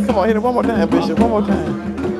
Come on, hit it one more time, Bishop. One more time.